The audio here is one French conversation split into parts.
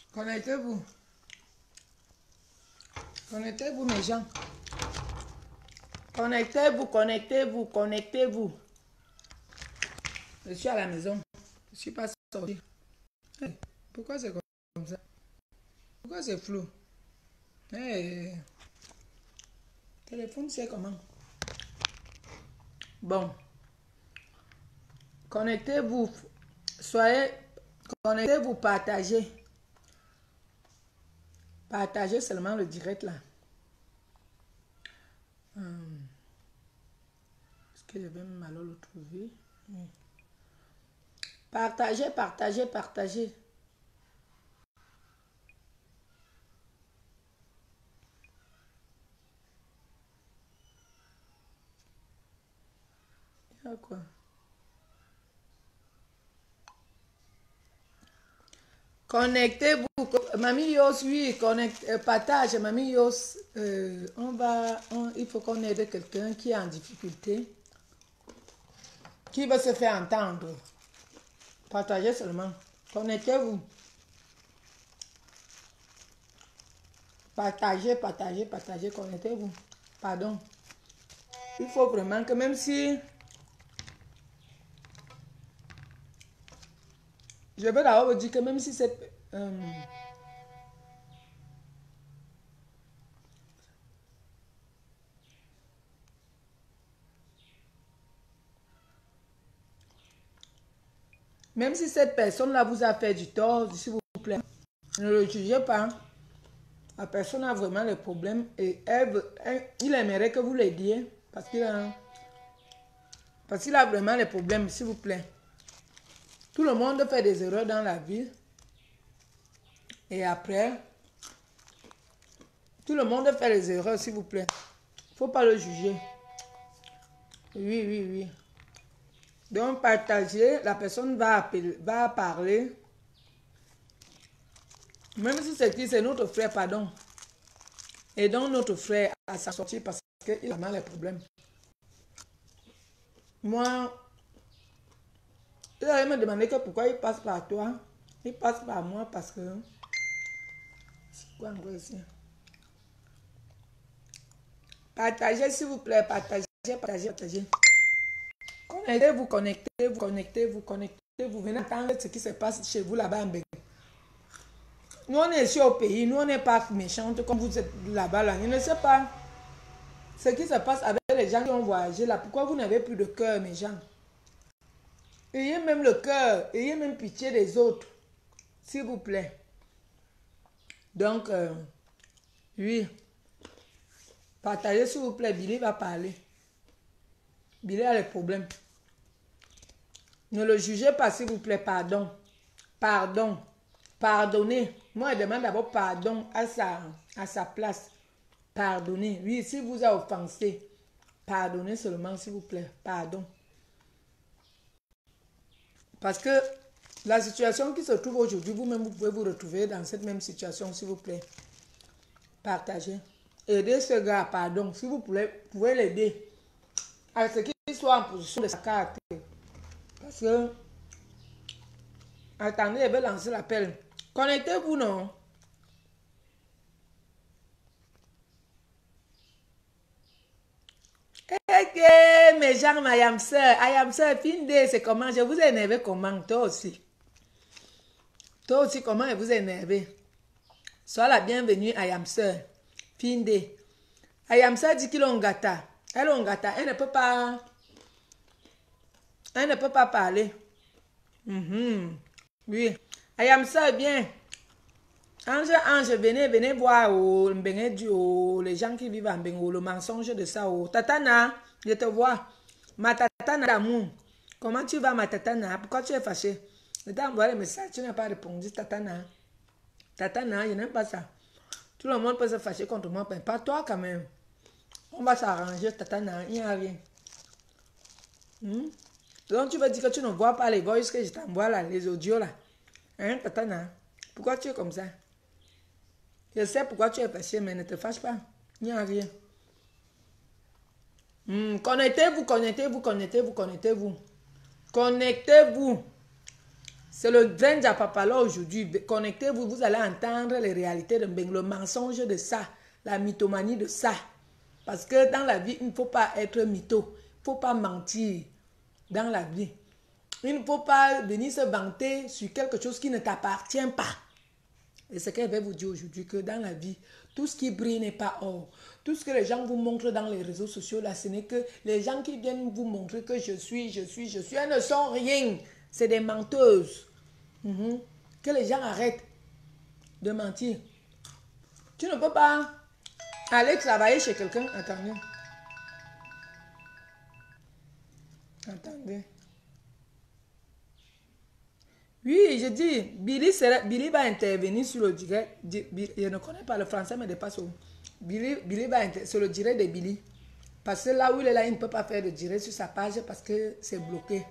Connectez-vous. Connectez-vous, mes gens. Connectez-vous, connectez-vous, connectez-vous. Je suis à la maison. Je ne suis pas sorti. Hey, pourquoi c'est comme ça? Pourquoi c'est flou? Hey, téléphone, c'est comment? Bon. Connectez-vous. Soyez... Connectez-vous, partagez. Partagez seulement le direct là. Est-ce que je vais même alors le trouver? Partagez, partagez, partagez. Il y a quoi? Connectez-vous. Mamie Yos, oui, partage. Mamie Yos, il faut qu'on aide quelqu'un qui est en difficulté, qui veut se faire entendre. Partagez seulement. Connectez-vous. Partagez, partagez, partagez, connectez-vous. Pardon. Il faut vraiment que même si... Je veux d'abord vous dire que même si c'est... même si cette personne-là vous a fait du tort, s'il vous plaît, ne le jugez pas. La personne a vraiment le problème et il aimerait que vous l'aidiez parce qu'il a vraiment les problèmes, s'il vous plaît. Tout le monde fait des erreurs dans la vie. Et après, tout le monde fait des erreurs, s'il vous plaît. Il ne faut pas le juger. Oui, oui, oui. Donc, partagez, la personne va parler. Même si c'est qui, c'est notre frère, pardon. Et donc, notre frère à s'en sortir parce qu'il a mal les problèmes. Moi, il allait me demander que pourquoi il passe par toi. Il passe par moi parce que... C'est quoi encore ici? Partagez, s'il vous plaît. Partagez, partagez, partagez. Connectez-vous, connectez-vous, connectez-vous, connectez-vous. Venez entendre ce qui se passe chez vous là-bas en Bénin. Nous, on est ici au pays. Nous, on n'est pas méchantes comme vous êtes là-bas. Là. Je ne sais pas ce qui se passe avec les gens qui ont voyagé là. Pourquoi vous n'avez plus de cœur, mes gens? Ayez même le cœur. Ayez même pitié des autres. S'il vous plaît. Donc, oui. Partagez, s'il vous plaît. Billy va parler. Billy a les problèmes. Ne le jugez pas, s'il vous plaît. Pardon. Pardon. Pardonnez. Moi, je demande d'abord pardon à sa place. Pardonnez. Oui, si vous a offensé, pardonnez seulement, s'il vous plaît. Pardon. Parce que la situation qui se trouve aujourd'hui, vous-même, vous pouvez vous retrouver dans cette même situation, s'il vous plaît. Partagez. Aidez ce gars, pardon. Si vous pouvez l'aider à ce qu'il soit en position de sa carte. Parce que, attendez, je vais lancer l'appel. Connectez-vous, non? Ok, mes gens, I am sir, fin day, c'est comment? Je vous ai énervé comment? Toi aussi. Toi aussi, comment je vous ai énervé? Sois la bienvenue, I am sir. Fin day. I am sir dit qu'il est ongata. Elle est ongata, elle ne peut pas... Elle ne peut pas parler. Oui. I am sir, bien. Ange, venez voir les gens qui vivent en Bengo, le mensonge de ça. Tatana, je te vois. Ma tatana d'amour. Comment tu vas, ma tatana? Pourquoi tu es fâché? Je t'ai envoyé le message, tu n'as pas répondu, tatana. Tatana, je n'aime pas ça. Tout le monde peut se fâcher contre moi, mais pas toi quand même. On va s'arranger, tatana, il n'y a rien. Donc tu veux dire que tu ne vois pas les voices que je t'envoie là, les audios là. Hein, tatana? Pourquoi tu es comme ça? Je sais pourquoi tu es fâché, mais ne te fâche pas. Il n'y a rien. Connectez-vous, connectez-vous, connectez-vous, connectez-vous. Connectez-vous. C'est le Drenja Papalo aujourd'hui. Connectez-vous, vous allez entendre les réalités de Mbeng, le mensonge de ça, la mythomanie de ça. Parce que dans la vie, il ne faut pas être mytho. Il ne faut pas mentir dans la vie. Il ne faut pas venir se vanter sur quelque chose qui ne t'appartient pas. Et c'est ce qu'elle va vous dire aujourd'hui, que dans la vie, tout ce qui brille n'est pas or. Tout ce que les gens vous montrent dans les réseaux sociaux, là, ce n'est que les gens qui viennent vous montrer que je suis, elles ne sont rien. C'est des menteuses. Que les gens arrêtent de mentir. Tu ne peux pas aller travailler chez quelqu'un. Attendez. Attendez. Oui, je dis, Billy va intervenir sur le direct. Je ne connais pas le français, mais de façon. Billy va intervenir sur le direct de Billy. Parce que là où il est là, il ne peut pas faire de direct sur sa page parce que c'est bloqué.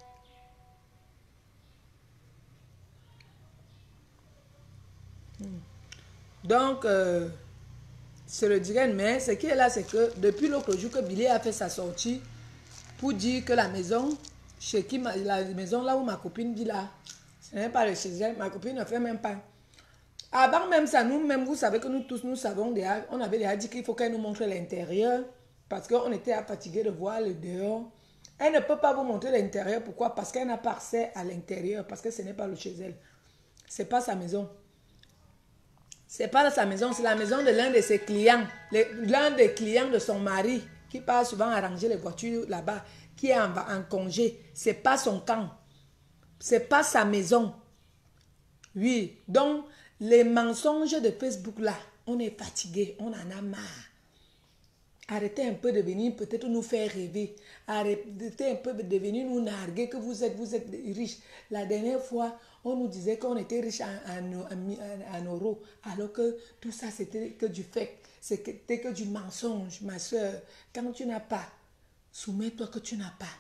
Donc, c'est le direct, mais ce qui est là, c'est que depuis l'autre jour que Billy a fait sa sortie pour dire que la maison, la maison là où ma copine dit là, ce n'est pas le chez elle, ma copine ne fait même pas. Avant même ça, nous-mêmes, vous savez que nous tous, nous savons déjà, on avait déjà dit qu'il faut qu'elle nous montre l'intérieur parce qu'on était fatigués de voir le dehors. Elle ne peut pas vous montrer l'intérieur. Pourquoi? Parce qu'elle n'a pas accès à l'intérieur, parce que ce n'est pas le chez elle. Ce n'est pas sa maison. C'est pas sa maison, c'est la maison de l'un de ses clients. L'un des clients de son mari qui part souvent arranger les voitures là-bas, qui est en congé. C'est pas son camp. C'est pas sa maison. Oui, donc les mensonges de Facebook là, on est fatigué, on en a marre. Arrêtez un peu de venir peut-être nous faire rêver. Arrêtez un peu de venir nous narguer que vous êtes riches. La dernière fois, on nous disait qu'on était riches en euros. Alors que tout ça, c'était que du fait. C'était que du mensonge, ma soeur. Quand tu n'as pas, soumets-toi que tu n'as pas.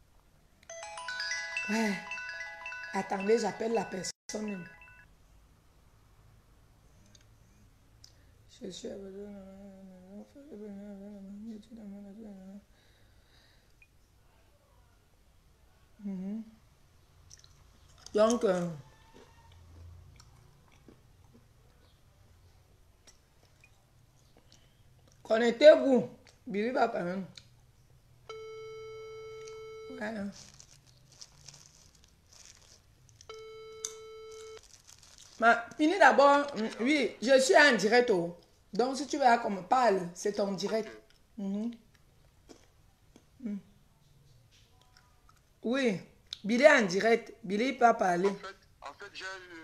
Ouais. Attendez, j'appelle la personne. Je suis donc, connectez-vous. Billy va quand même. Ouais. Fini d'abord. Oui, je suis en direct. Oh. Donc, si tu veux qu'on me parle, c'est ton direct. Oui, Billy est en direct. Billy peut parler. En fait j'ai eu.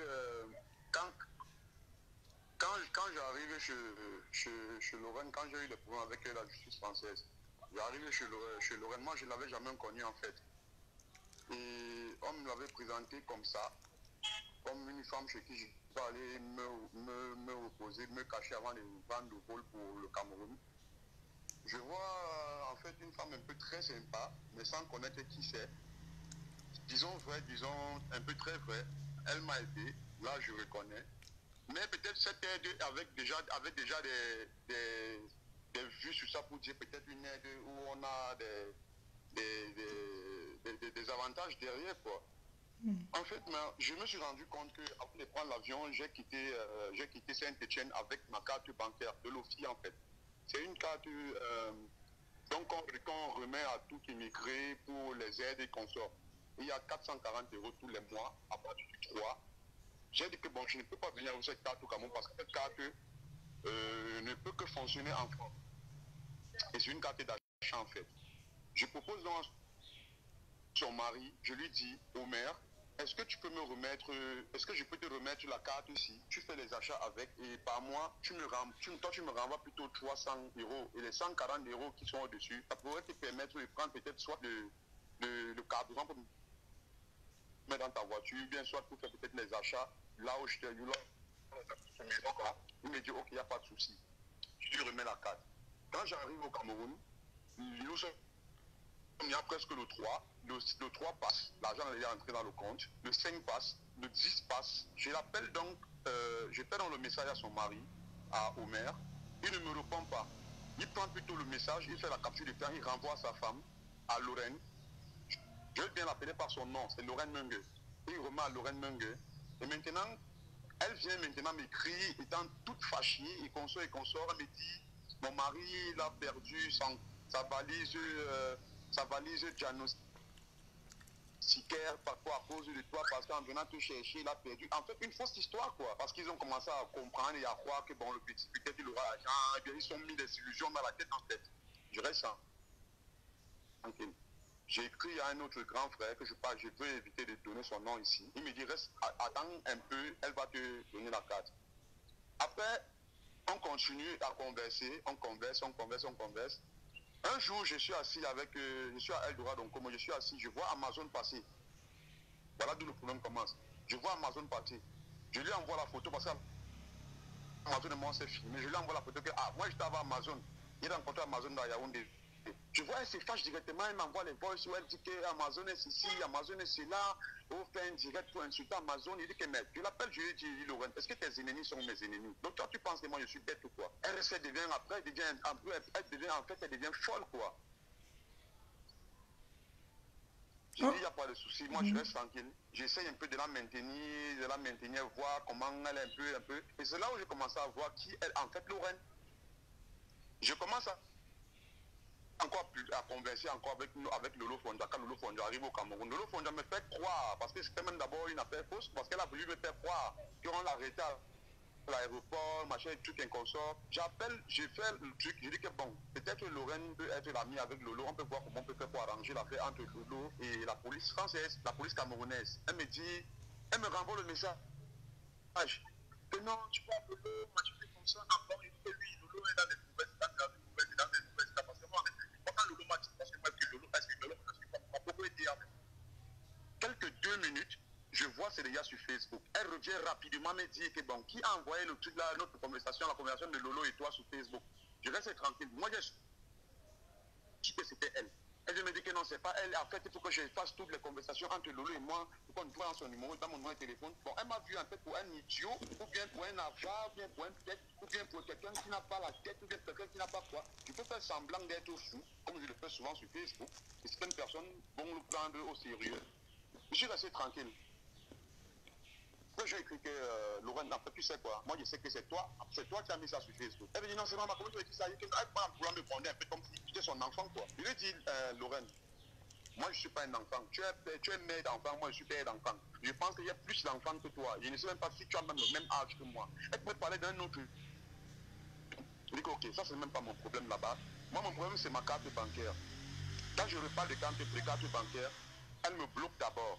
Quand j'arrivais chez Lorraine, quand j'ai eu des problèmes avec la justice française, j'arrivais chez Lorraine, moi je ne l'avais jamais connu en fait. Et on me l'avait présenté comme ça, comme une femme chez qui je peux aller me reposer, me cacher avant de vendre le vol pour le Cameroun. Je vois en fait une femme un peu très sympa, mais sans connaître qui c'est. Disons vrai, disons un peu très vrai. Elle m'a aidé, là je reconnais. Mais peut-être cette aide avec déjà des vues sur ça pour dire peut-être une aide où on a des avantages derrière quoi. En fait, je me suis rendu compte qu'après de prendre l'avion, j'ai quitté Saint-Etienne avec ma carte bancaire de l'OFI en fait. C'est une carte donc qu'on remet à tout immigré pour les aides et consorts. Il y a 440 € tous les mois à partir du 3. J'ai dit que bon, je ne peux pas venir avec cette carte au Cameroun parce que cette carte ne peut que fonctionner en France. Et c'est une carte d'achat en fait. Je propose donc à son mari, je lui dis, Omer, est-ce que tu peux me remettre, est-ce que je peux te remettre la carte ici? Tu fais les achats avec et par mois, toi tu me renvoies plutôt 300 € et les 140 € qui sont au-dessus, ça pourrait te permettre de prendre peut-être soit le carburant pour mettre dans ta voiture, bien soit pour faire peut-être les achats là où je te dis là. Il me dit ok, il n'y a pas de souci. Je lui remets la carte. Quand j'arrive au Cameroun, il y a presque le 3. Le 3 passe, l'argent est entré dans le compte. Le 5 passe, le 10 passe. Je l'appelle donc, je fais dans le message à son mari, à Omer. Il ne me répond pas. Il prend plutôt le message, il fait la capture d'écran, il renvoie sa femme à Lorraine. Je vais bien l'appeler par son nom, c'est Lorraine Mungue. et il remet à Lorraine Mengue. Et maintenant, elle vient maintenant m'écrire, étant toute fâchée, et consort, elle me dit, mon mari, il a perdu sa valise diagnostique parfois à cause de toi, parce qu'en venant te chercher, il a perdu. En fait, une fausse histoire, quoi. Parce qu'ils ont commencé à comprendre et à croire que, bon, le petit, peut-être il aura l'argent, et bien, ils sont mis des illusions dans la tête, en fait. Je reste tranquille. J'ai écrit à un autre grand frère que je veux éviter de donner son nom ici. Il me dit, reste, attends un peu, elle va te donner la carte. Après, on continue à converser, on converse. Un jour, je suis assis je suis à Eldorado, donc comme je suis assis, je vois Amazon passer. Voilà d'où le problème commence. Je vois Amazon passer. Je lui envoie la photo parce que Amazon et moi s'est filmé. Je lui envoie la photo que, moi j'étais à Amazon. Il a rencontré Amazon dans Yaoundé. Je vois, elle se fâche directement, elle m'envoie les voices où elle dit que Amazon est ici, Amazon est cela. On fait un direct pour insulter Amazon. Il dit que, mais je l'appelle, je lui dis, Laurent, est-ce que tes ennemis sont mes ennemis? Donc toi, tu penses que moi je suis bête ou quoi? Elle devient folle, quoi. Je dis, il n'y a pas de souci, moi je reste tranquille. J'essaye un peu de la maintenir, voir comment elle est un peu. Et c'est là où je commence à voir qui elle, en fait, Lorraine. Je commence à converser encore avec Lolo Fonja. Quand Lolo Fonja arrive au Cameroun, Lolo Fonja me fait croire, parce que c'était même d'abord une affaire fausse, parce qu'elle a voulu me faire croire qu'on l'arrêtait à l'aéroport, machin, truc, un consort. J'appelle, je fais le truc, je dis que bon, peut-être Lorraine peut être l'amie avec Lolo, on peut voir comment on peut faire pour arranger l'affaire entre Lolo et la police française, la police camerounaise. Elle me renvoie le message. Que non, tu vois, Lolo, machin, comme ça, encore, il dit que lui, Lolo est dans les mauvaises états, parce que moi, quand Lolo m'a dit, parce que moi, Lolo, parce que Lolo m'a beaucoup aidé. Quelques 2 minutes, je vois Célia sur Facebook. Elle revient rapidement me dire que bon, qui a envoyé le truc là, notre conversation, la conversation de Lolo et toi sur Facebook. Je reste tranquille. Moi, je suis que c'était elle. Elle me dit que non, c'est pas elle. En fait, il faut que je fasse toutes les conversations entre Lolo et moi pour qu'on voit son numéro, dans mon numéro de téléphone. Bon, elle m'a vu en fait pour un idiot, ou bien pour un avare, ou bien pour un tête, ou bien pour quelqu'un qui n'a pas la tête, ou bien quelqu'un qui n'a pas quoi. Je peux faire semblant d'être fou, comme je le fais souvent sur Facebook. Et certaines personnes vont le prendre au sérieux. Je suis resté tranquille. Quand j'ai écrit que Laurent, en fait, tu sais quoi, moi je sais que c'est toi qui as mis ça sur Facebook. Elle me dit non, c'est moi, comment tu as dit ça? Elle va me prendre un peu comme si tu étais son enfant, quoi. Je lui ai dit, Laurent, moi je ne suis pas un enfant. Tu es mère d'enfant, moi je suis père d'enfant. Je pense qu'il y a plus d'enfants que toi. Je ne sais même pas si tu as même le même âge que moi. Elle peut parler d'un autre. Je dis que ok, ça c'est même pas mon problème là-bas. Moi mon problème c'est ma carte bancaire. Quand je reparle de carte bancaire, elle me bloque d'abord.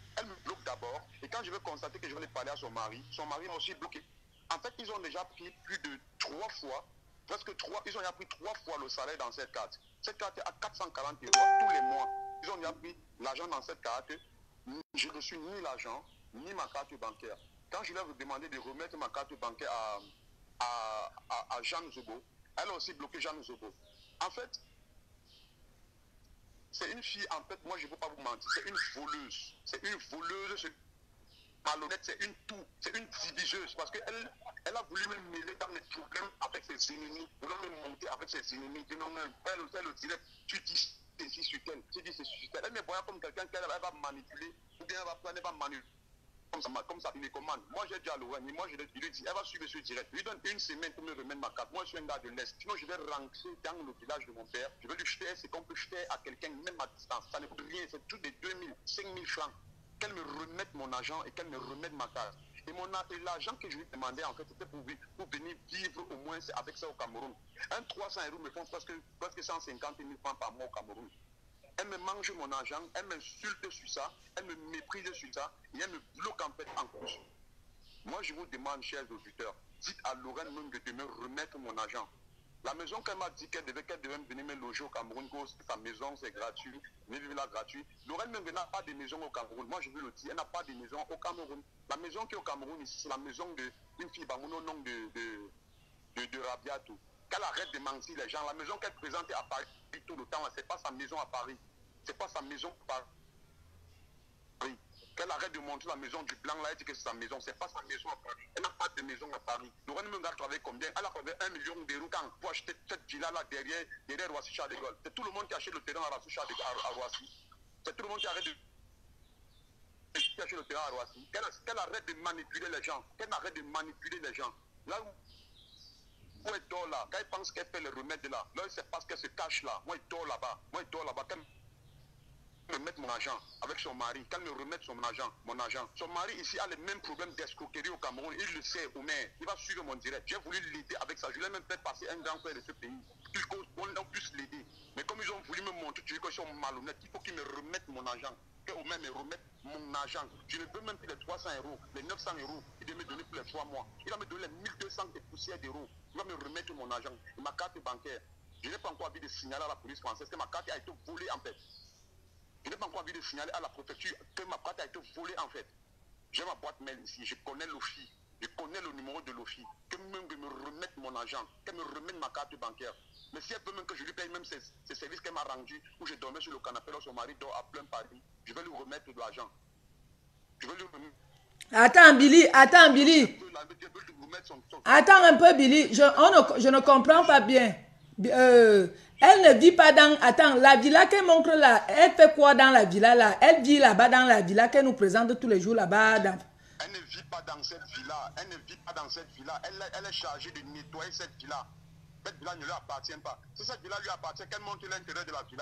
Et quand je veux constater que je vais aller parler à son mari m'a aussi bloqué. En fait, ils ont déjà pris plus de 3 fois, ils ont déjà pris 3 fois le salaire dans cette carte. Cette carte est à 440 € tous les mois. Ils ont déjà pris l'argent dans cette carte. Je ne reçu ni l'argent, ni ma carte bancaire. Quand je leur ai demandé de remettre ma carte bancaire à Jeanne Zobo, elle a aussi bloqué Jeanne Zobo. En fait, c'est une fille, en fait, moi je ne veux pas vous mentir, c'est une voleuse. C'est malhonnête, c'est une diviseuse. Parce qu'elle a voulu me mêler dans les problèmes avec ses ennemis, vouloir me monter avec ses ennemis. Elle le dirait, tu dis ceci sur elle, tu dis ceci sur elle. Elle me voit comme quelqu'un qu'elle va manipuler, ou bien elle va manipuler. Comme ça, il me commande. Moi, j'ai dit à Laurent, moi, je lui dis, elle va suivre ce direct. Je lui donne 1 semaine pour me remettre ma carte. Moi, je suis un gars de l'Est. Sinon, je vais rentrer dans le village de mon père. Je vais lui jeter ce qu'on peut jeter à quelqu'un, même à distance. Ça ne coûte rien. C'est tout des 2000, 5000 francs. Qu'elle me remette mon argent et qu'elle me remette ma carte. Et l'argent que je lui demandais, en fait, c'était pour venir vivre au moins avec ça au Cameroun. 300 € me font presque 150 000 francs par mois au Cameroun. Elle me mange mon argent, elle m'insulte sur ça, elle me méprise sur ça, et elle me bloque en fait en plus. Moi, je vous demande, chers auditeurs, dites à Lorraine même de me remettre mon argent. La maison qu'elle m'a dit qu'elle devait venir me loger au Cameroun, que sa maison c'est gratuit, mais vivre là gratuit. Lorraine même n'a pas de maison au Cameroun. Moi, je veux le dire, elle n'a pas de maison au Cameroun. La maison qui est au Cameroun ici, c'est la maison d'une fille au nom de Rabiatou. Qu'elle arrête de mentir les gens. La maison qu'elle présente à Paris tout le temps, ce n'est pas sa maison à Paris. C'est pas sa maison à Paris. Qu'elle arrête de montrer la maison du blanc là, elle dit que c'est sa maison. C'est pas sa maison à Paris. Elle n'a pas de maison à Paris. Lorraine Menga travaille combien? Elle a trouvé 1 million d'euros pour acheter cette villa là derrière Roissy-Charles de Gaulle. C'est tout le monde qui achète le terrain à Roissy. C'est tout le monde qui arrête de sur le terrain à Roissy. Qu'elle arrête de manipuler les gens. Qu'elle arrête de manipuler les gens. Là où elle dort là, quand elle pense qu'elle fait le remède là, là, c'est parce qu'elle se cache là. Moi, elle dort là-bas. Moi, elle dort là-bas. Me mettre mon argent avec son mari, qu'elle me remette son argent. Son mari ici a les mêmes problèmes d'escroquerie au Cameroun, il le sait, au maire, il va suivre mon direct. J'ai voulu l'aider avec ça, je l'ai même fait passer un grand frère de ce pays, qu'on puisse l'aider. Mais comme ils ont voulu me montrer qu'ils sont malhonnêtes, il faut qu'ils me remettent mon argent, qu'au maire me remette mon argent. Je ne veux même plus les 300 euros, les 900 euros, il doit me donner pour les 3 mois. Il va me donner les 1200 et poussières d'euros, il va me remettre mon argent, ma carte bancaire. Je n'ai pas encore envie de signaler à la police française que ma carte a été volée en fait. Je n'ai pas encore envie de signaler à la préfecture que ma carte a été volée en fait. J'ai ma boîte mail ici, je connais l'OFI, je connais le numéro de l'OFI. Que même me remette mon argent, qu'elle me remette ma carte bancaire. Mais si elle veut même que je lui paye même ses services qu'elle m'a rendus, où je dormais sur le canapé lorsque son mari dort à plein Paris, je vais lui remettre de l'argent. Je vais lui remettre. Attends Billy. Attends un peu Billy, je ne comprends pas bien. Elle ne vit pas dans... Attends, la villa qu'elle montre là, elle fait quoi dans la villa là? Elle vit là-bas dans la villa qu'elle nous présente tous les jours là-bas. Elle ne vit pas dans cette villa. Elle ne vit pas dans cette villa. Elle est chargée de nettoyer cette villa. Cette villa ne lui appartient pas. Si cette villa lui appartient, qu'elle montre l'intérieur de la villa.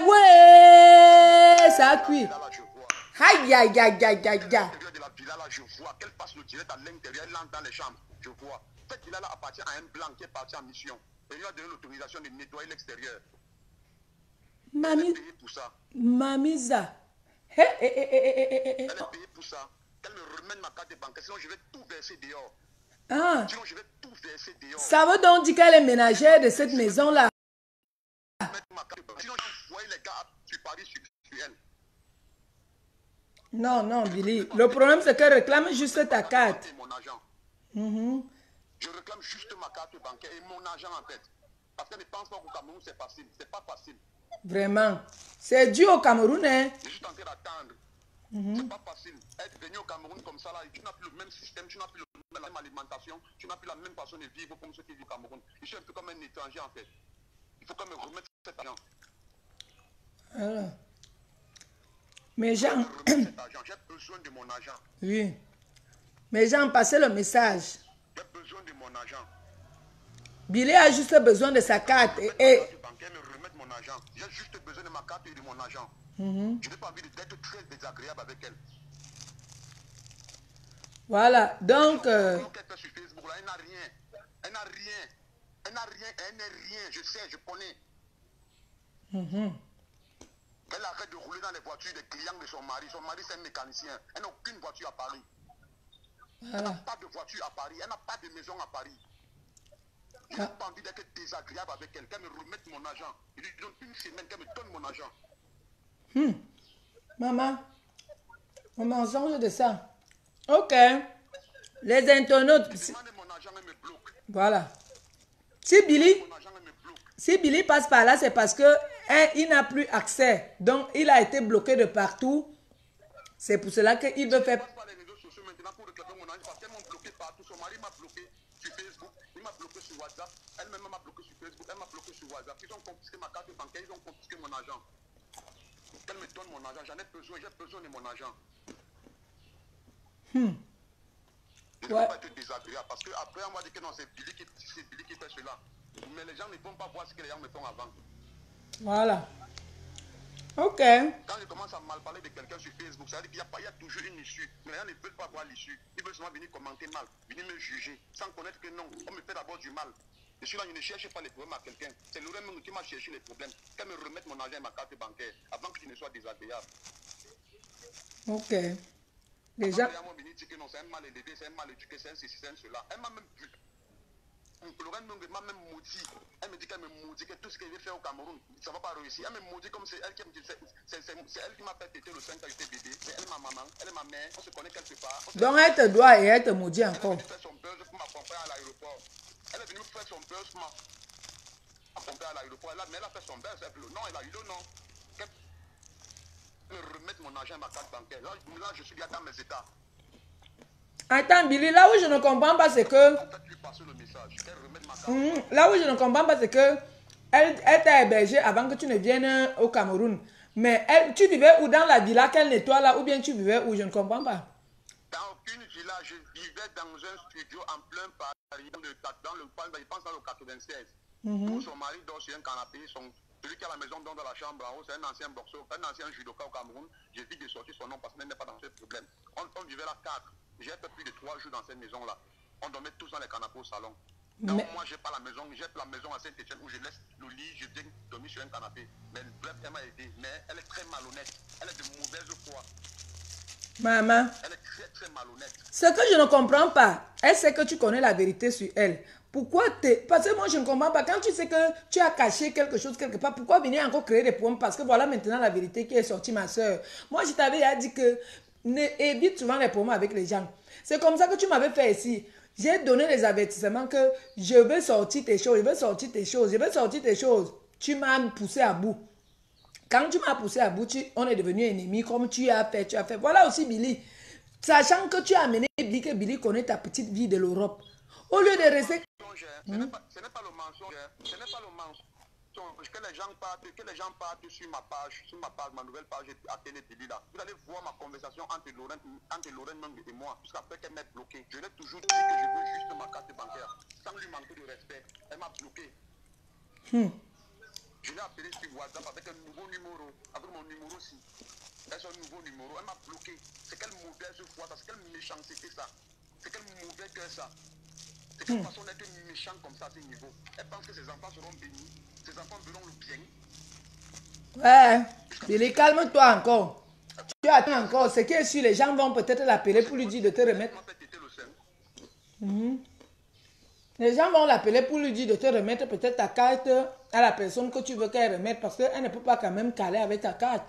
Eh ouais, ça a cuit. Aïe, aïe, aïe, aïe, aïe, aïe. L'intérieur de la villa là, je vois qu'elle passe le direct à l'intérieur, elle entre dans les chambres. Je vois. Cette villa là appartient à un blanc qui est parti en mission. Et il lui a donné l'autorisation de nettoyer l'extérieur. Mamie, elle est payée pour ça. Mamisa. Elle est payée pour ça. Elle me remette ma carte de banque, sinon je vais tout verser dehors. Ah. Sinon je vais tout verser dehors. Ça veut donc dire qu'elle est ménagère de cette maison-là. Sinon je voyais les gars sur Paris sur elle. Non, non, Billy. Le problème, c'est qu'elle réclame juste ta carte. Mon argent. Je réclame juste ma carte bancaire et mon argent en fait. Parce qu'elle ne pense pas qu'au Cameroun c'est facile. C'est pas facile. Vraiment. C'est dû au Cameroun, hein. Je suis en train d'attendre. C'est pas facile. Être venu au Cameroun comme ça là, tu n'as plus le même système, tu n'as plus la même alimentation, tu n'as plus la même façon de vivre comme ceux qui vivent au Cameroun. Je suis un peu comme un étranger en fait. Il faut quand même remettre cet argent. Alors. Mais Jean... J'ai besoin de mon argent. Oui. Mais Jean, passez le message. J'ai besoin de mon argent. Billy a juste besoin de sa carte. Me remettre mon argent. J'ai juste besoin de ma carte et de mon argent. Je n'ai pas envie d'être très désagréable avec elle. Voilà, donc... Elle fait sur Facebook, là, elle n'a rien. Elle n'a rien. Elle n'a rien. Elle n'est rien. Je sais, je connais. Elle arrête de rouler dans les voitures des clients de son mari. Son mari, c'est un mécanicien. Elle n'a aucune voiture à Paris. Elle n'a pas de voiture à Paris. Elle n'a pas de maison à Paris. Je n'ai pas envie d'être désagréable avec elle. Qu'elle me remette mon argent. Je lui donne une semaine qu'elle me donne mon argent. Maman, on mensonge de ça. Ok. Les internautes... Mon argent, elle me bloque. Voilà. Si Billy passe par là, c'est parce que il n'a plus accès. Donc, il a été bloqué de partout. C'est pour cela qu'il veut faire... Je ne passe pas les réseaux sociaux maintenant pour réclamer mon argent parce qu'elles m'ont bloqué partout. Son mari m'a bloqué sur Facebook, il m'a bloqué sur WhatsApp, elle-même m'a bloqué sur Facebook, elle m'a bloqué sur WhatsApp. Ils ont confisqué ma carte bancaire, ils ont confisqué mon argent. Qu'elle me donne mon argent, j'en ai besoin, j'ai besoin de mon argent. Je ne veux pas être désagréable parce qu'après on va dire que non, c'est Billy qui fait cela. Mais les gens ne vont pas voir ce que les gens me font avant. Voilà. Ok. Quand je commence à mal parler de quelqu'un sur Facebook, ça veut dire qu'il y a toujours une issue. Mais les gens ne veulent pas voir l'issue. Ils veulent seulement venir commenter mal, venir me juger, sans connaître que non, on me fait d'abord du mal. Je suis là, je ne cherche pas les problèmes à quelqu'un. C'est lui-même qui m'a cherché les problèmes. Qu'elle me remette mon argent et ma carte bancaire avant que je ne sois désagréable. Ok. Déjà. Elle m'a dit que non, c'est un mal élevé, c'est un mal éduqué, c'est un ceci, c'est un cela. Elle m'a même vu. Elle m'a même maudit. Elle me dit qu'elle me maudit, que tout ce qu'elle veut faire au Cameroun, ça ne va pas réussir. Elle me maudit comme c'est elle qui me dit, c'est elle qui m'a fait têter le sein quand j'étais bébé. C'est elle ma maman, elle est ma mère, on se connaît quelque part. Donc elle te doit et elle te maudit encore. Elle est venue faire son buzz pour m'accompagner à l'aéroport. Elle est venue faire son buzz pour m'accompagner à l'aéroport. Mais elle a fait son buzz, non, elle a eu le nom. Me remettre mon argent et ma carte bancaire. Là, je suis bien dans mes états. Attends, Billy, là où je ne comprends pas, c'est que... En fait, lui passer le message. Qu'elle remette ma carte. Là où je ne comprends pas, c'est que elle t'a hébergé avant que tu ne viennes au Cameroun. Mais elle, tu vivais où dans la villa qu'elle nettoie là, ou bien tu vivais où? Je ne comprends pas. Dans aucune villa, je vivais dans un studio en plein Paris, je pense dans le 96. Où son mari dort sur un canapé, celui qui a la maison dort dans la chambre en haut, c'est un ancien boxeur, un ancien judoka au Cameroun. J'ai vite de sortir son nom parce qu'il n'est pas dans ce problème. On vivait là 4. J'ai fait plus de 3 jours dans cette maison-là. On dormait tous dans les canapés au salon. Donc moi, j'ai pas la maison, j'ai la maison à Saint-Etienne où je laisse le lit, je viens dormir sur un canapé. Mais bref, elle m'a aidé. Mais elle est très malhonnête. Elle est de mauvaise foi. Maman. Elle est très très malhonnête. Ce que je ne comprends pas, elle sait que tu connais la vérité sur elle. Pourquoi parce que moi je ne comprends pas. Quand tu sais que tu as caché quelque chose quelque part, pourquoi venir encore créer des problèmes? Parce que voilà maintenant la vérité qui est sortie, ma soeur. Moi je t'avais dit que évite souvent les problèmes avec les gens. C'est comme ça que tu m'avais fait ici. J'ai donné les avertissements que je vais sortir tes choses, je vais sortir tes choses, je vais sortir tes choses. Tu m'as poussé à bout. Quand tu m'as poussé à bout, on est devenus ennemis comme tu as fait, tu as fait. Voilà aussi Billy. Sachant que tu as amené Billy, que Billy connaît ta petite vie de l'Europe. Au lieu de rester... Ce n'est pas le mensonge, que les gens partent sur ma page, ma nouvelle page à Télé Billy là. Vous allez voir ma conversation entre Lorraine et moi, jusqu'après qu'elle m'ait bloqué. Je l'ai toujours dit que je veux juste ma carte bancaire, sans lui manquer de respect. Elle m'a bloqué. Je l'ai appelé sur WhatsApp avec un nouveau numéro, avec mon numéro-ci. C'est un nouveau numéro, elle m'a bloqué. C'est quelle mauvaise foi, c'est quelle méchanceté ça. C'est quel mauvais cœur ça. C'est quelle façon d'être méchant comme ça à ce niveau. Elle pense que ses enfants seront bénis, ses enfants verront le bien. Ouais, Billy, calme-toi encore. Tu attends encore. Ce qui est sûr, les gens vont peut-être l'appeler pour lui dire de te remettre. Les gens vont l'appeler pour lui dire de te remettre peut-être ta carte à la personne que tu veux qu'elle remette parce qu'elle ne peut pas quand même caler avec ta carte.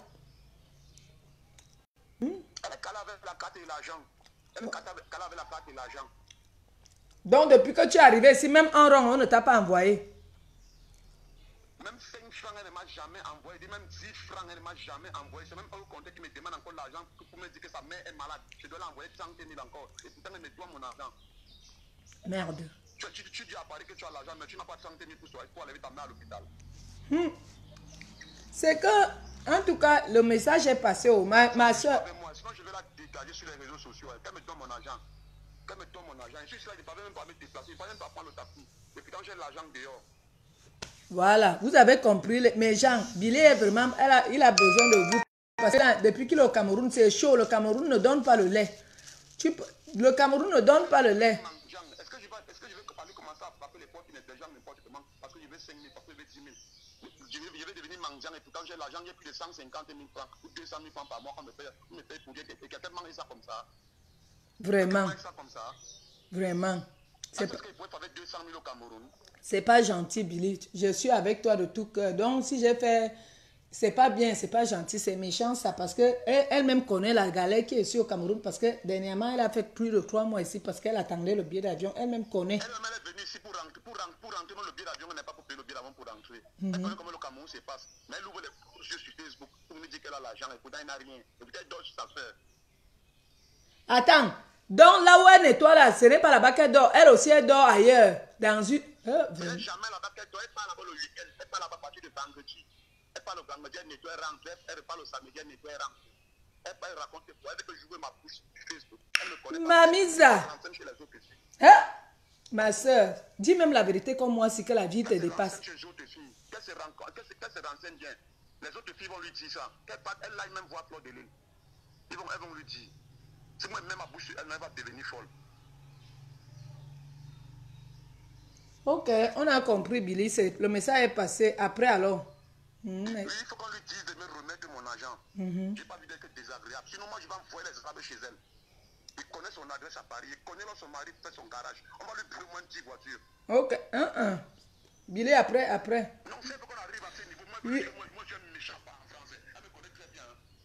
Elle est calée avec la carte et l'argent. Elle est calée avec la carte et l'argent. Donc depuis que tu es arrivé ici, même en rang, on ne t'a pas envoyé. Même 5 francs, elle ne m'a jamais envoyé. Même 10 francs, elle ne m'a jamais envoyé. C'est même pas le compte qui me demande encore l'argent pour me dire que sa mère est malade. Je dois l'envoyer 100 000 encore. Et pourtant, elle me doit mon argent. Merde. Tu dis à Paris que tu as l'argent, mais tu n'as pas 100 000 pour aller ta mère à l'hôpital. C'est que, en tout cas, le message est passé au ma soeur. Sinon, je vais la dégager sur les réseaux sociaux. Qu'elle me donne mon argent. Qu'elle me donne mon argent. Je suis là, je ne peux même pas me déplacer. Je ne peux même pas prendre le taxi. Et puis quand j'ai l'argent dehors. Voilà, vous avez compris. Mais Jean, Billy est vraiment, il a besoin de vous. Parce que là, depuis qu'il est au Cameroun, c'est chaud. Le Cameroun ne donne pas le lait. Le Cameroun ne donne pas le lait. Est-ce que je vais commencer à frapper les portes des gens n'importe comment? Parce que je vais 5 000, parce que je vais 10 000. Je vais devenir mendiant et pourtant j'ai l'argent, j'ai plus de 150 000 francs ou 200 000 francs par mois qu'on me paye pour dire que quelqu'un mange ça comme ça. Vraiment. Vraiment. C'est parce qu'il pourrait faire avec 200 000 au Cameroun. C'est pas gentil, Billy. Je suis avec toi de tout cœur. Donc, si j'ai fait... C'est pas bien, c'est pas gentil, c'est méchant ça. Parce qu'elle-même connaît la galère qui est ici au Cameroun. Parce que dernièrement, elle a fait plus de 3 mois ici parce qu'elle attendait le billet d'avion. Elle-même connaît. Elle est venue ici pour rentrer dans le billet d'avion. Elle n'est pas pour payer le billet d'avion pour rentrer. Elle connaît comment le Cameroun se passe. Mais elle ouvre les yeux sur Facebook pour me dire qu'elle a l'argent et pourtant elle n'a rien. Et pourtant elle dort sur sa soeur. Attends. Donc là où elle nettoie là, ce n'est pas là-bas qu'elle dort. Elle aussi, elle dort ailleurs. Dans une... Elle n'est jamais là-bas qu'elle dort. Elle part là-bas le week-end. Elle part là-bas à partir de vendredi. Elle part le vendredi, elle nettoie, elle rentre. Elle repart le samedi, elle nettoie, elle rentre. Elle part, elle raconte pour elle que j'ouvre ma bouche sur Facebook. Elle me connaît pas. Mamisa. Hein? Ma soeur, dis même la vérité comme moi si que la vie te dépasse. Qu'elle se renseigne bien. Les autres filles vont lui dire ça. Elle aille même voir Claude de Lille. Elles vont lui dire. C'est moi-même ma bouche, elle va devenir folle. Ok, on a compris, Billy. Le message est passé. Après, alors. Oui, il faut qu'on lui dise de me remettre mon argent. Je n'ai pas vu d'être désagréable. Sinon, moi, je vais envoyer les arabes chez elle. Il connaît son adresse à Paris. Il connaît là son mari fait son garage. On va lui prendre moins de 10 voitures. Ok, Billy, après. Non, c'est qu'on arrive à ce niveau. Moi, je ne m'échappe pas en français. Elle me connaît très bien.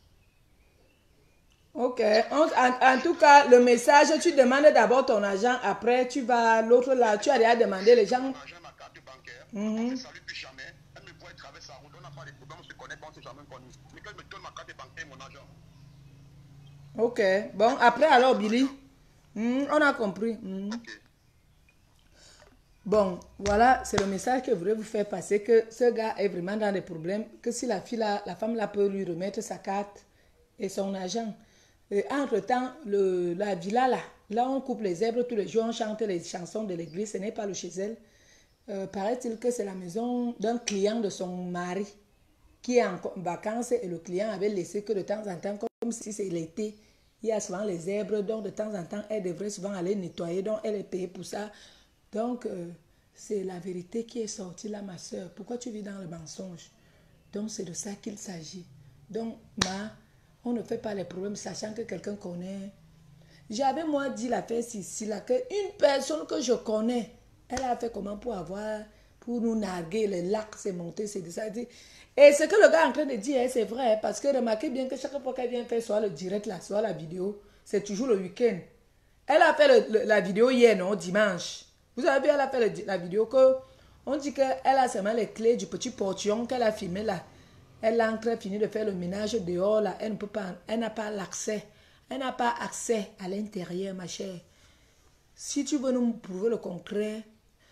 Ok, en tout cas, le message, tu demandes d'abord ton argent, après tu vas l'autre là, tu as déjà demandé les gens. Mon argent, ma carte bancaire, on ne salue plus jamais. Elle me voit traverser la route, on n'a pas de problème, on se connaît pas, on ne s'est jamais connu. Mais quand elle me donne ma carte bancaire et mon argent. Ok, bon, après alors Billy, on a compris. Ok. Bon, voilà, c'est le message que je voulais vous faire passer, que ce gars est vraiment dans des problèmes, que si la fille là, la femme là peut lui remettre sa carte et son argent. Et entre-temps, la villa là on coupe les zèbres tous les jours, on chante les chansons de l'église, ce n'est pas le chez elle. Paraît-il que c'est la maison d'un client de son mari qui est en vacances et le client avait laissé que de temps en temps, comme si c'est l'été, il y a souvent les zèbres, donc de temps en temps, elle devrait souvent aller nettoyer, donc elle est payée pour ça. Donc, c'est la vérité qui est sortie là, ma soeur. Pourquoi tu vis dans le mensonge? Donc, c'est de ça qu'il s'agit. Donc, on ne fait pas les problèmes sachant que quelqu'un connaît. J'avais moi dit l'affaire ici, là, qu'une personne que je connais, elle a fait comment pour nous narguer, les lacs, c'est monté, c'est ça. Et ce que le gars est en train de dire, c'est vrai, parce que remarquez bien que chaque fois qu'elle vient faire soit le direct, là, soit la vidéo, c'est toujours le week-end. Elle a fait la vidéo hier, non, dimanche. Vous avez vu, elle a fait la vidéo que on dit qu'elle a seulement les clés du petit portillon qu'elle a filmé là. Elle a encore fini de faire le ménage dehors là. Elle ne peut pas, elle n'a pas l'accès. Elle n'a pas accès à l'intérieur, ma chère. Si tu veux nous prouver le contraire,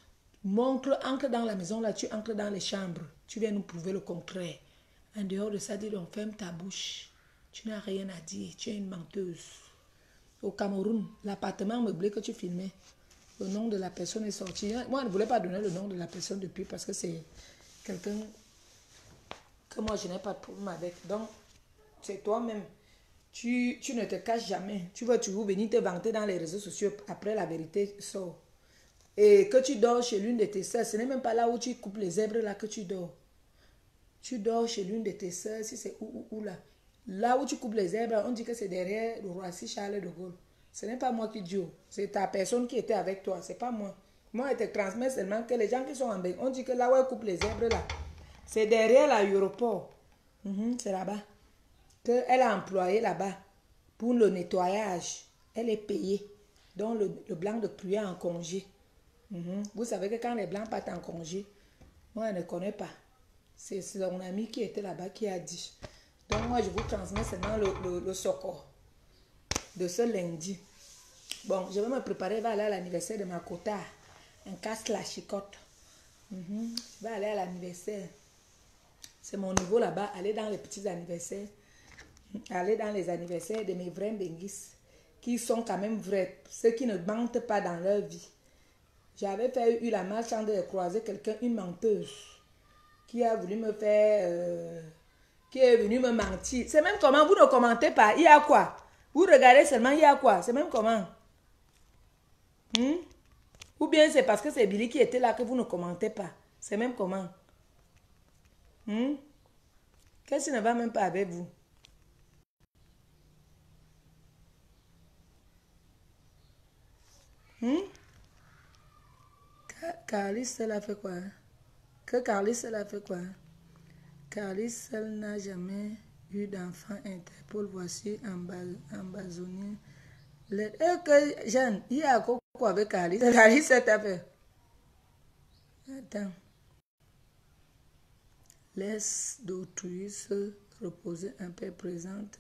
entre dans la maison là, tu entres dans les chambres. Tu viens nous prouver le contraire. En dehors de ça, dis donc, ferme ta bouche. Tu n'as rien à dire. Tu es une menteuse. Au Cameroun, l'appartement meublé que tu filmais, le nom de la personne est sorti. Moi, je ne voulais pas donner le nom de la personne depuis parce que c'est quelqu'un que moi, je n'ai pas de problème avec. Donc, c'est toi-même. Tu ne te caches jamais. Tu vas toujours venir te vanter dans les réseaux sociaux. Après, la vérité sort. Et que tu dors chez l'une de tes soeurs, ce n'est même pas là où tu coupes les zèbres là que tu dors. Tu dors chez l'une de tes soeurs, si c'est où là. Là où tu coupes les zèbres, on dit que c'est derrière le Roissy Charles de Gaulle. Ce n'est pas moi qui dis, c'est ta personne qui était avec toi, c'est pas moi. Moi, je te transmets seulement que les gens qui sont en Belgique, on dit que là où elle coupe les zèbres là, c'est derrière l'aéroport. C'est là-bas. Qu'elle a employé là-bas pour le nettoyage. Elle est payée. Donc le blanc de pluie est en congé. Vous savez que quand les blancs partent en congé, moi je ne connais pas. C'est son ami qui était là-bas qui a dit. Donc moi je vous transmets seulement le socor de ce lundi. Bon, je vais me préparer, je vais aller à l'anniversaire de ma cota. Un casque la chicotte. Je vais aller à l'anniversaire. C'est mon niveau là-bas, aller dans les petits anniversaires. Aller dans les anniversaires de mes vrais benguis, qui sont quand même vrais, ceux qui ne mentent pas dans leur vie. J'avais eu la malchance de croiser quelqu'un, une menteuse, qui a voulu me faire, qui est venu me mentir. C'est même comment, vous ne commentez pas, il y a quoi? Vous regardez seulement, il y a quoi? C'est même comment? Ou bien c'est parce que c'est Billy qui était là que vous ne commentez pas. C'est même comment? Qu'est-ce qui ne va même pas avec vous? Carlis, elle a fait quoi? Que Carlis, elle a fait quoi? Carlis, elle n'a jamais eu d'enfant Interpol. Voici ambazonnier. Que Jeanne, il y a quoi avec Carlis? Carlis, elle t'a fait. Attends. Laisse d'autrui se reposer un peu présente.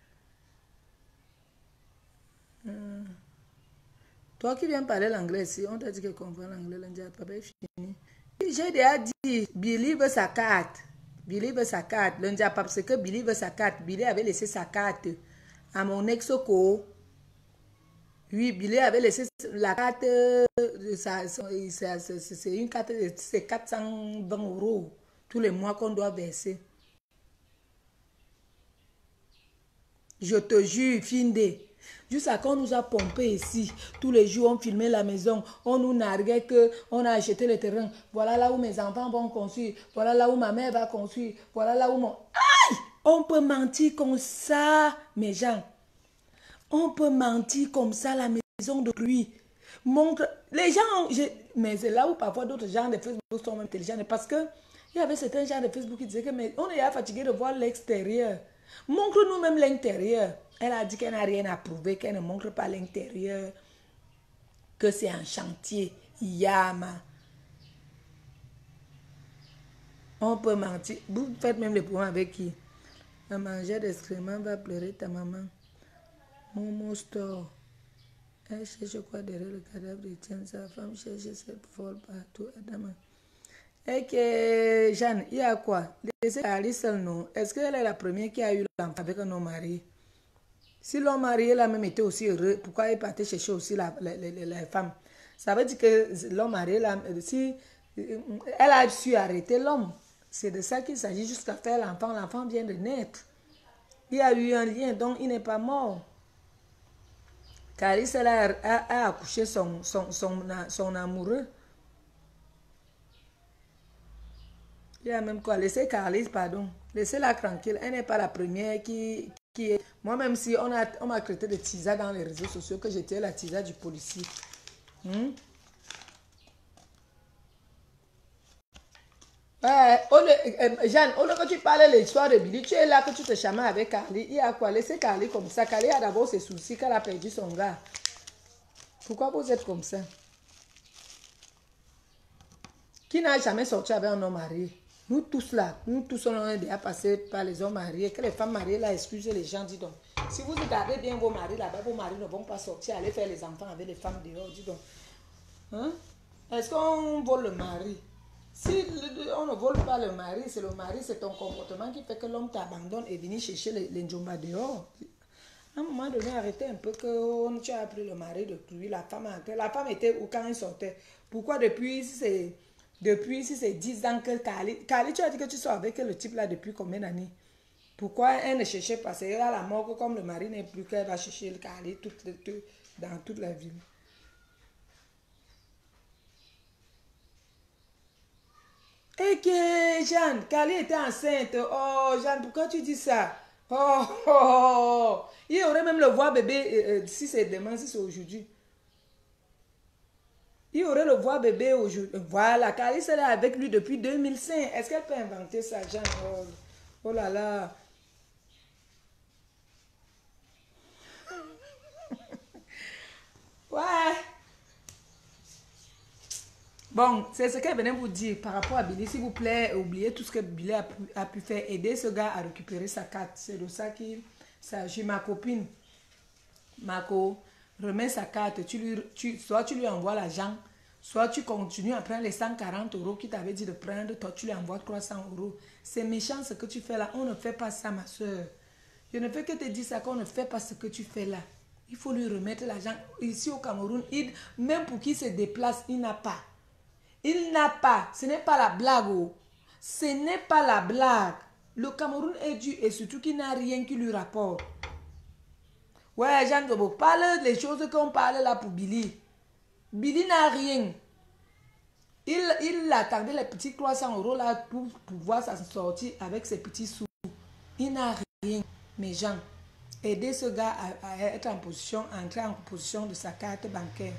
Toi qui viens parler l'anglais ici, on t'a dit que comprendre l'anglais, lundi après fini. J'ai déjà dit, Billy veut sa carte. Billy veut sa carte. Lundi après, c'est que Billy veut sa carte. Billy avait laissé sa carte à mon ex-co. Oui, Billy avait laissé la carte, c'est une carte, c'est 420 € tous les mois qu'on doit verser. Je te jure, Finde. Jusqu'à quand on nous a pompé ici. Tous les jours, on filmait la maison. On nous narguait que on a acheté le terrain. Voilà là où mes enfants vont construire. Voilà là où ma mère va construire. Voilà là où mon... Aïe! On peut mentir comme ça, mes gens. On peut mentir comme ça, la maison de lui. Montre... Les gens... Mais c'est là où parfois d'autres gens de Facebook sont intelligents. Parce que il y avait certains gens de Facebook qui disaient que mais on est fatigué de voir l'extérieur. Montre-nous même l'intérieur. Elle a dit qu'elle n'a rien à prouver, qu'elle ne montre pas l'intérieur, que c'est un chantier. Yama. On peut mentir. Vous faites même les problèmes avec qui? Un mangeur d'excréments va pleurer ta maman. Momo Store. Elle cherche quoi derrière le cadavre de Tiens, sa femme cherche cette folle partout. Adama. Et que Jeanne, il y a quoi? Laissez Carly seule, non? Est-ce qu'elle est la première qui a eu l'enfant avec un homme marié? Si l'homme marié là même était aussi heureux, pourquoi il partait chercher aussi la femme? Ça veut dire que l'homme marié là, si elle a su arrêter l'homme, c'est de ça qu'il s'agit jusqu'à faire l'enfant. L'enfant vient de naître. Il y a eu un lien, donc il n'est pas mort. Carly a accouché son amoureux. Il y a même quoi, laissez Carly, pardon. Laissez-la tranquille. Elle n'est pas la première qui est. Moi, même si on m'a traité de tisa dans les réseaux sociaux, que j'étais la tisa du policier. Ouais, Jeanne, au lieu que tu parles de l'histoire de Billy, tu es là que tu te chamas avec Carly. Il y a quoi? Laissez Carly comme ça. Carly a d'abord ses soucis qu'elle a perdu son gars. Pourquoi vous êtes comme ça? Qui n'a jamais sorti avec un homme marié? Nous tous là, nous tous on est déjà passé par les hommes mariés. Que les femmes mariées là, excusez les gens, dis donc. Si vous regardez bien vos maris là-bas, vos maris ne vont pas sortir, aller faire les enfants avec les femmes dehors, dis donc. Hein? Est-ce qu'on vole le mari? Si on ne vole pas le mari, c'est ton comportement qui fait que l'homme t'abandonne et vient chercher les njomba dehors. À un moment donné, arrêtez un peu que tu as pris le mari de lui, la femme était où quand il sortait? Pourquoi depuis si c'est 10 ans que Carly, tu as dit que tu sors avec le type là depuis combien d'années? Pourquoi elle ne cherchait pas? C'est à la mort que comme le mari n'est plus qu'elle va chercher le Carly dans toute la ville. Et que Jeanne, Carly était enceinte. Oh, Jeanne, pourquoi tu dis ça? Oh, oh, oh. Il aurait même le voir bébé si c'est demain, si c'est aujourd'hui. Il aurait le voir bébé aujourd'hui. Voilà, Carly, elle est avec lui depuis 2005. Est-ce qu'elle peut inventer ça, Jeanne? Oh, oh là là. Ouais. Bon, c'est ce qu'elle venait vous dire par rapport à Billy. S'il vous plaît, oubliez tout ce que Billy a pu faire. Aider ce gars à récupérer sa carte. C'est de ça qu'il s'agit. Ma copine, Marco, remets sa carte. Soit tu lui envoies l'argent, soit tu continues à prendre les 140 euros qu'il t'avait dit de prendre. Toi, tu lui envoies 300 euros. C'est méchant ce que tu fais là. On ne fait pas ça, ma soeur. Je ne fais que te dire ça, qu'on ne fait pas ce que tu fais là. Il faut lui remettre l'argent. Ici au Cameroun, même pour qu'il se déplace, il n'a pas. Il n'a pas. Ce n'est pas la blague. Oh. Ce n'est pas la blague. Le Cameroun est dur et surtout qu'il n'a rien qui lui rapporte. Ouais, Jean Dobo, parle des choses qu'on parle là pour Billy. Billy n'a rien. Il attendait les petits 300 euros là pour pouvoir s'en sortir avec ses petits sous. Il n'a rien. Mais Jean, aider ce gars à être en position, à entrer en position de sa carte bancaire.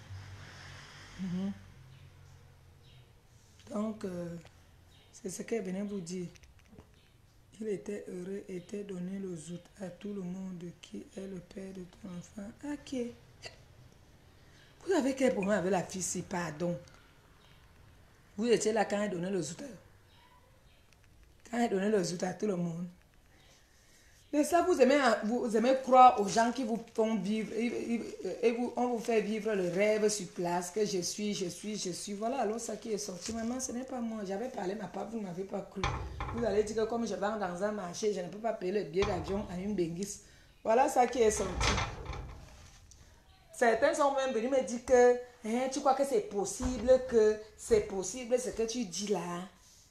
Donc, c'est ce qu'elle venait vous dire. Il était heureux, était donné le zout à tout le monde qui est le père de ton enfant. Ok. Vous avez quel problème avec la fille si, pardon? Vous étiez là quand elle donnait le zout. Quand elle donnait le zout à tout le monde. Mais ça, vous aimez croire aux gens qui vous font vivre, on vous fait vivre le rêve sur place, que je suis. Voilà, alors ça qui est sorti. Maman, ce n'est pas moi. J'avais parlé, ma part, vous ne m'avez pas cru. Vous allez dire que comme je vais dans un marché, je ne peux pas payer le billet d'avion à une benguisse. Voilà ça qui est sorti. Certains sont même venus me dire que tu crois que c'est possible ce que tu dis là.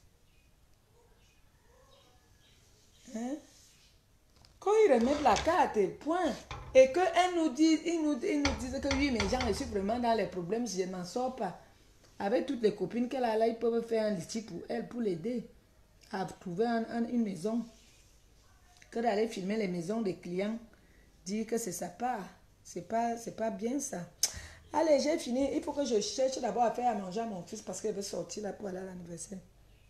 Hein? Quand ils remettent la carte, point. Et qu'ils nous disent que oui, mais Jean, je suis vraiment dans les problèmes, je n'en sors pas. Avec toutes les copines qu'elle a là, ils peuvent faire un litige pour elle, pour l'aider à trouver une maison. Que d'aller filmer les maisons des clients, dire que c'est sa part. C'est pas bien ça. Allez, j'ai fini. Il faut que je cherche d'abord à faire à manger à mon fils parce qu'il veut sortir là pour aller à l'anniversaire.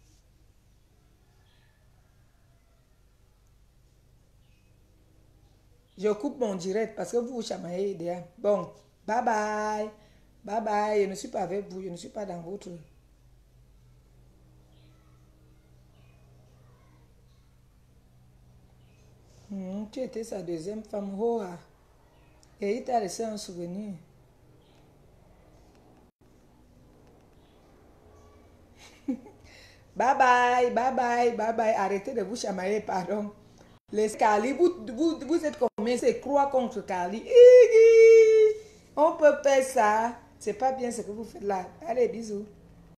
Je coupe mon direct parce que vous vous chamaillez derrière. Bon, bye bye. Bye bye. Je ne suis pas avec vous. Je ne suis pas dans votre... Tu étais sa deuxième femme. Oh, ah. Et il t'a laissé un souvenir. Bye bye, bye bye, bye bye. Arrêtez de vous chamailler, pardon. Les Carly, vous êtes combien? C'est croix contre Carly. On peut faire ça. C'est pas bien ce que vous faites là. Allez, bisous.